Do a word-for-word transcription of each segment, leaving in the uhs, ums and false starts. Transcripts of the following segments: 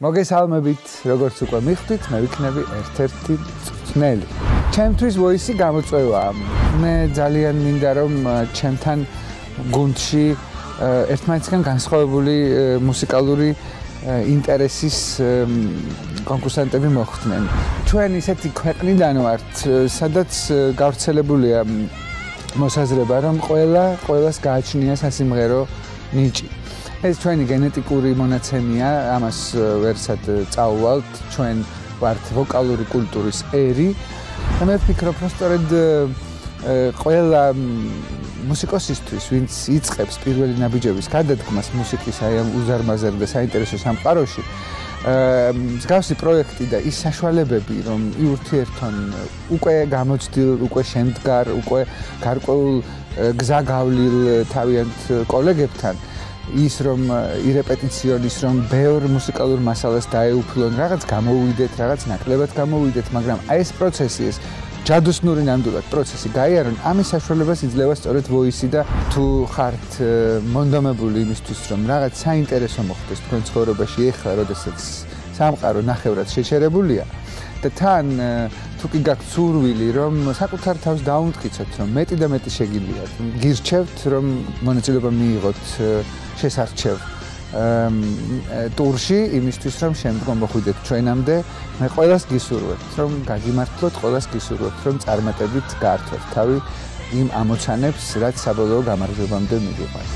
მოგესალმებით, როგორც უკვე მიხვდით, მე ვიქნები ერთ-ერთი მწვრთნელი. ჩემთვის ვოისი გამოწვევაა. მე ძალიან მინდა რომ ჩემთან გუნდში ერთმანეთისგან განსხვავებული მუსიკალური ინტერესის კონკურსანტები მოხვდნენ. ჩვენ ისეთი ქვეყნიდან ვართ, სადაც გავრცელებულია მოსაზრება, რომ ყველა ყველას გააჩნია სასიმღერო ნიჭი. ეს ჩვენი გენეტიკური მონაცემია, ამას ვერსად წავვალთ, ჩვენ ვართ ვოკალური კულტურის ერი. და მე ვფიქრობ, რომ სწორედ ყველა მუსიკოსისთვის, ვინც იწყებს პირველი ნაბიჯების გადადგმას მუსიკის აი ამ უზარმაზარ და საინტერესო სამყაროში, მსგავსი პროექტი და ის საშუალებები, რომ იურთიერთონ უკვე გამოცდილ, უკვე შემდგარ, უკვე გარკვეულ გზაგავლილ თავიანთ კოლეგებთან, ის რომ ირეპეტიციონ, ის რომ ბევრ მუსიკალურ მასალას დაეუფლონ, რაღაც გამოვიდეთ, რაღაც ნაკლებად გამოვიდეთ, მაგრამ აი ეს პროცესი, ეს ჯადოსნური ნამდვილად პროცესი გაიარონ, ამის საშუალებას იძლევა სწორედ ვოისი და თუ ხართ მონდომებული იმისთვის, რომ რაღაც საინტერესო მოხდეს თქვენ ცხოვრებაში ეხლა, როდესაც სამყარო ნახევრად შეჩერებულია და თან თუ კი გაქვთ სურვილი, რომ საკუთარ თავს დაუმტკიცოთ, რომ მეტი და მეტი შეგიძლიათ, გირჩევთ, რომ მონაწილეობა მიიღოთ შესარჩევ ტურში, იმისთვის, რომ შემდგომ მოხვიდეთ ჩვენამდე, მე ყველას გისურვებთ, რომ გაგიმართლოთ, ყველას გისურვებთ, რომ წარმატებით გაართვეთ თავი იმ ამოცანებს, რაც საბოლოო გამარჯვებამდე მივიყვანთ.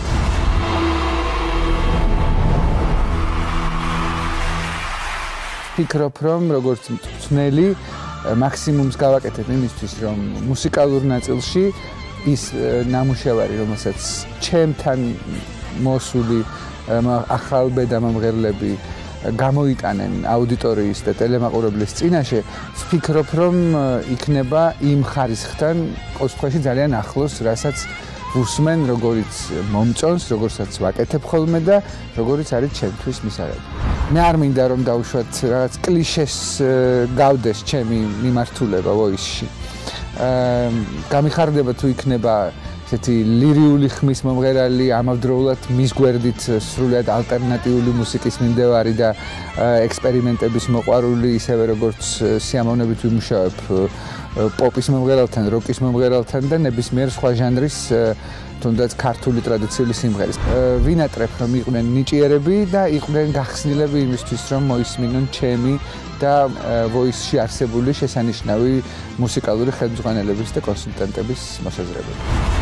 ვფიქრობ, რომ როგორც მწვრთნელი მაქსიმუმს გავაკეთებ იმისთვის, რომ მუსიკალურ ნაწილში ის ნამუშევარი, რომელსაც ჩემთან მოსული ახალბედამამღერლები გამოიტანენ აუდიტორიის და ტელემაყურებლის წინაშე, ვფიქრობ, რომ იქნება იმ ხარისხთან ყოველ შემთხვევაში ძალიან ახლოს, რასაც უსმენ, როგორიც მომწონს, როგორცაც ვაკეთებ ხოლმე და როგორიც არის ჩემთვის მისაღები. მე არ მინდა რომ დავუშვათ რაღაც კლიშეს გავდეს ჩემი მიმართულება ვოისში. გამიხარდება თუ იქნება ესეთი ლირიული ხმის მომღერალი, ამავდროულად მის გვერდით სრულიად ალტერნატიული მუსიკის მიმდევარი და ექსპერიმენტების მოყვარული, ისევე როგორც სიამოვნებით ვიმუშავებ პოპის მომღერალთან, როკის მომღერალთან და ნებისმიერ სხვა ჟანრის თუნდაც ქართული ტრადიციული სიმღერის. ვინატრებ, რომ იყვნენ ნიჭიერები და იყვნენ გახსნილები იმისთვის, რომ მოისმინონ ჩემი და ვოისში არსებული შესანიშნავი მუსიკალური ხელმძღვანელების და კონსულტანტების მოსაზრებები.